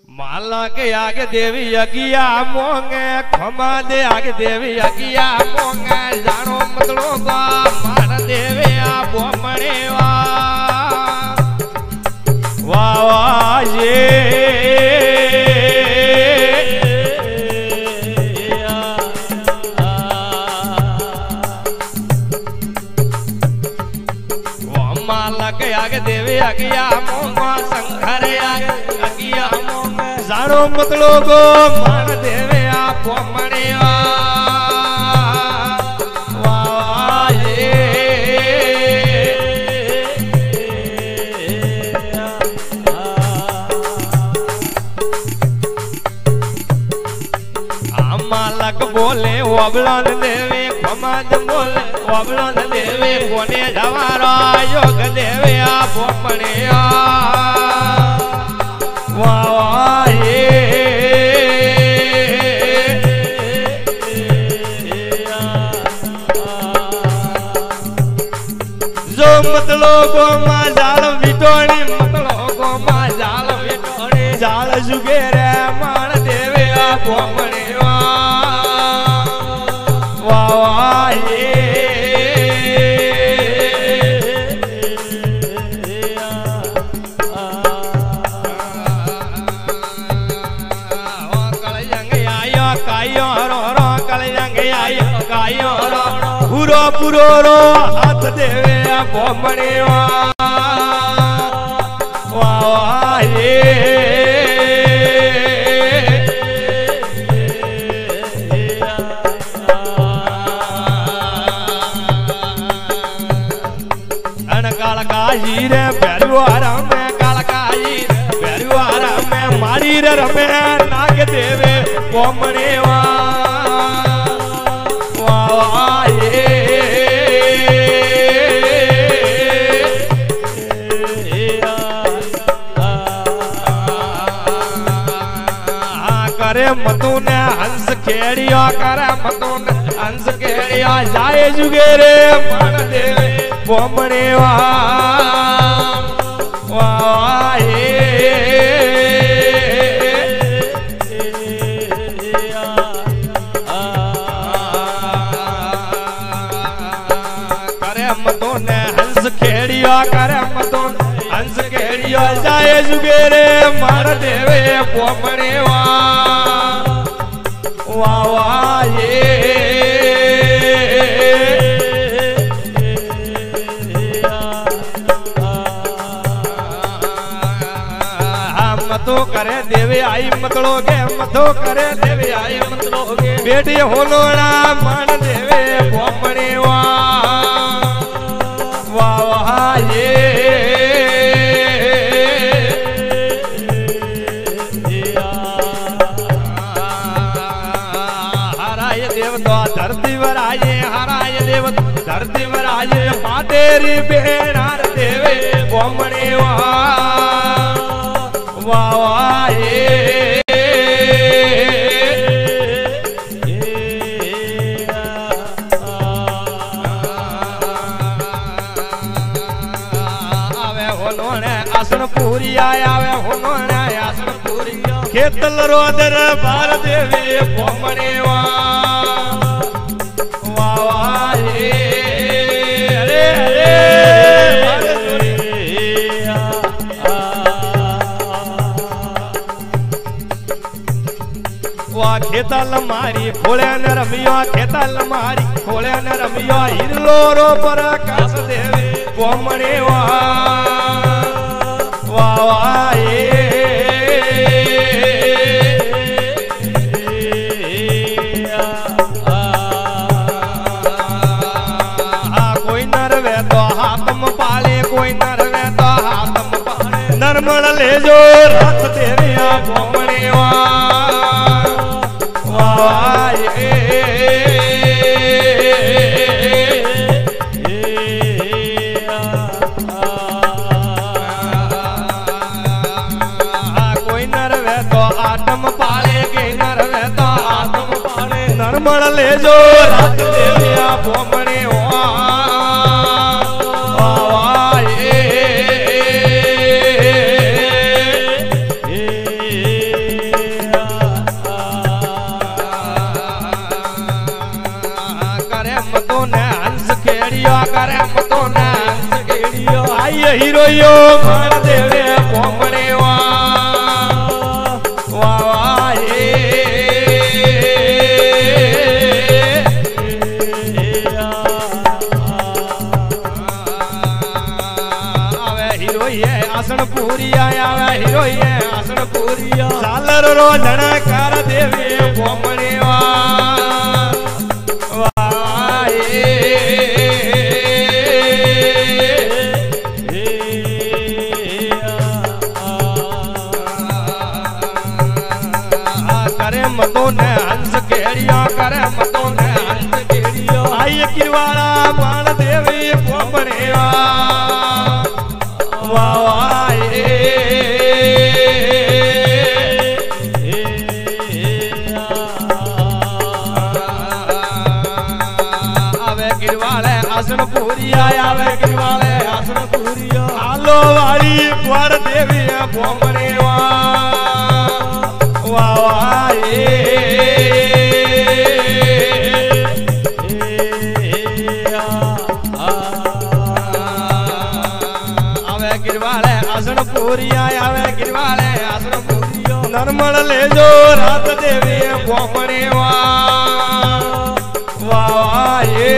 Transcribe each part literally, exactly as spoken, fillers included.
माला के आगे देवी अगिया मोंगे खमा दे आगे देवी अगिया मोंगे जानो मतलो का मान देवे आप मणे वाह वाह ये माला के आगे देवी अगिया मोंगा शंकर आगे अगिया मोंगा जानो मतलो को मान देवे आप मणे वाह ये मालक बोले वबलन देवे खमाज बोले वबलन देवे कोने जवारा योग देवे आप मणे वाह ये जो मतलो को मा जाल बिटोड़ी मतलो को मा जाल बिटोड़ी जाल जुगे रे मान देवे आप मणे पूरो पूरो रो हाथ देवे आप मणे वाह ये अन काल काजी रे बैरुआरा में काल काजी बैरुआरा में मारी रे रमे नाग देवे वो मणे करे मतूने हंस खेड़िया करे मतूने हंस खेड़िया जाए जुगे रे मान देवे वो मणे वाह ये करे मतूने हंस खेड़िया करे मतूने हंस खेड़िया जाए जुगे रे मान देवे वो मणे वाह वाह ये मतो करे देवे आई मतलोगे मतो करे देवे आई मतलोगे बेटी होलोड़ा मान देवे भोमणे वाह वाह वाह ये धरती वराजे हराय देव धरती वराजे मातेरी बेनार देवे भोमणे वाह वाह ये आवे होलोने आसन पूरी आवे होलोने आसन पूरी खेतल रोदर बार देवे भोमणे वाह खेतल मारी खोले न रमिया खेतल मारी खोले न रमिया हिरलो रो पर कास देवे भोमणे वाह वाह वाह ये कोई नर वे तो हाथम पाले कोई नर वे तो हाथम पाले नरमण ले जो रथ देवे भोमणे वाह कोई नर वे तो आत्म पाले के नर वे तो आत्म पाले नरमण ले जो रथ देवे भोमणे वाह ये आवे हीरोए आसन पूरिया सालर रो झणकार देवी भोमणी करे मतों ने हंस केड़िया करे मतों ने हंस केड़िया आई किरवाड़ा मान देवी भोमणी वाह आवे गिरवाले आसन पूरिया आवे गिरवाले आसन पूरिया आलो वाली क्वार देवी भोमणी वाह आवे गिरवाले आसन पूरिया आवे गिरवाले आसन पूरिया नरमल ले जो रात देवी भोमणी वाह ये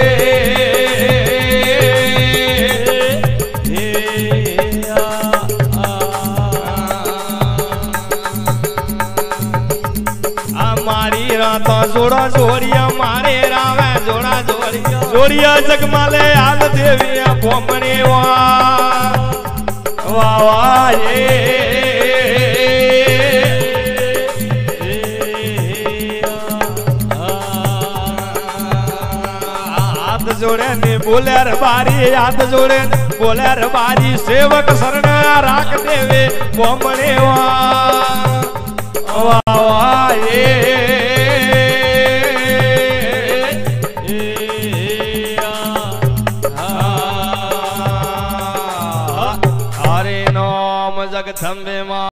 तो जोड़ा जोड़िया मारे रावे जोड़ा जोड़िया जोड़िया जगमाले आल देवी भोमणी वाह वाह ये हाथ जोड़े ने बोले रे बारी हाथ जोड़े बोले रे बारी सेवक शरण राख देवे भोमणी वाह वाह ये जगदम्बे मां।